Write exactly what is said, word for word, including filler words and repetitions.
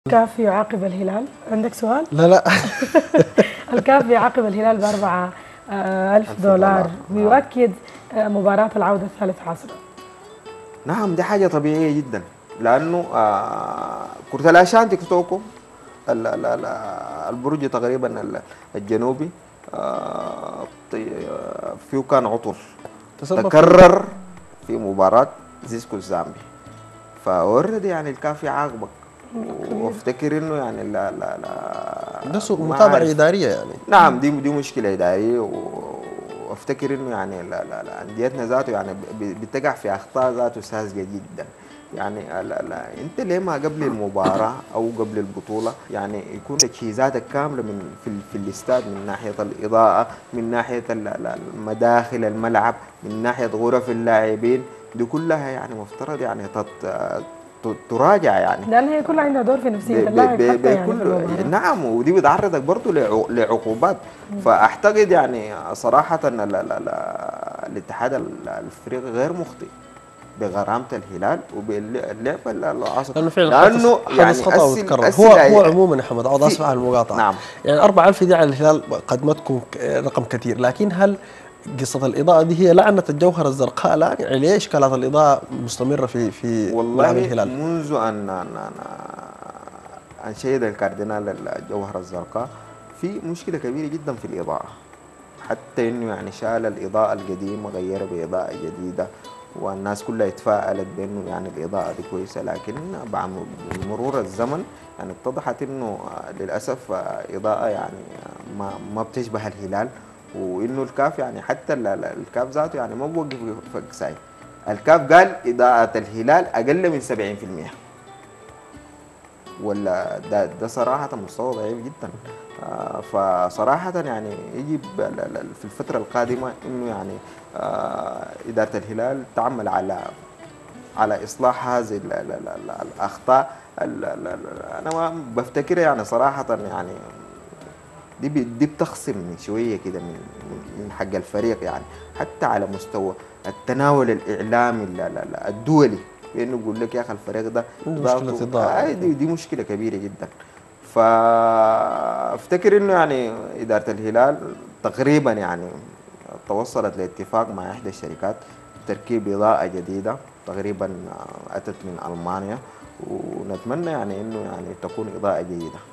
الكاف يعاقب الهلال، عندك سؤال؟ لا لا. الكاف يعاقب الهلال بأربعة آه، ألف ألف دولار دولار. نعم. ويؤكد آه، مباراة العودة الثالث عشر. نعم، دي حاجة طبيعية جدا، لأنه آه كرة العشان تكتوكو ال- ال- ال- البرج تقريبا ال- الجنوبي، آه طي- آه، فيه كان عطل تسبب في تكرر في مباراة زيسكو الزامبي، فاوريدي يعني الكاف يعاقبك. كبير. وافتكر انه يعني لا لا لا ده سوء ما متابعة عارف. إدارية يعني. نعم، دي دي مشكلة إدارية، و- وافتكر انه يعني لا لا لا انديتنا ذاته يعني ب- بتقع في اخطاء ذاته ساذجة جدا. يعني لا لا انت ليه ما قبل المباراة او قبل البطولة يعني يكون تجهيزاتك كاملة من في ال- في الاستاد، من ناحية الإضاءة، من ناحية ال- ال- المداخل الملعب، من ناحية غرف اللاعبين، دي كلها يعني مفترض يعني تت- ت- تراجع يعني. لأن هي كلها عندها دور في نفسية ب- ب- اللاعب ب- حتى يعني في بكل المباراة. نعم، ودي بتعرضك برضه لعو- لعقوبات. فاعتقد يعني صراحه ال- ال- ال- الاتحاد ال- الافريقي غير مخطئ بغرامه الهلال وباللعب العصر، لأنه فعلا حدث لانه حدث يعني خطأ اسل وتكرر. هو اسل هو عموما يا حمد عوض، في آسف على المقاطعة. نعم. يعني أربعة ألف دي على الهلال قد ما تكون ك- رقم كثير، لكن هل قصة الإضاءة دي هي لعنة الجوهرة الزرقاء الآن؟ يعني ليه إشكالات الإضاءة مستمرة في في ملعب والله الهلال؟ منذ ان ان ان أن شهد الكاردينال الجوهرة الزرقاء في مشكلة كبيرة جدا في الإضاءة، حتى إنه يعني شال الإضاءة القديمة غيرها بإضاءة جديدة، والناس كلها اتفائلت بأنه يعني الإضاءة دي كويسة، لكن بعد مرور الزمن يعني اتضحت إنه للأسف إضاءة يعني ما ما بتشبه الهلال، وإنه الكاف يعني حتى ال- ال- الكاف ذاته يعني ما بوقف فوق ساي. الكاف قال إضاءة الهلال أقل من سبعين في المية، ولا ده ده صراحة مستوى ضعيف جدا. آه فصراحة يعني يجب ال- ال- في الفترة القادمة إنه يعني آه إدارة الهلال تعمل على على إصلاح هذه ال- ال- ال- ال- الأخطاء. ال- ال- ال- أنا ما بفتكر يعني صراحة يعني دي ب- دي بتخصم شوية كده من من من حق الفريق، يعني حتى على مستوى التناول الإعلامي ال- ال- ال- الدولي، بانه يقول لك يا اخي الفريق ده عنده ضغطه- مشكلة إضاءة آه يعني. دي, دي مشكله كبيره جدا. فافتكر انه يعني اداره الهلال تقريبا يعني توصلت لاتفاق مع احدى الشركات تركيب اضاءه جديده تقريبا آه، اتت من المانيا، ونتمنى يعني انه يعني تكون اضاءه جيده.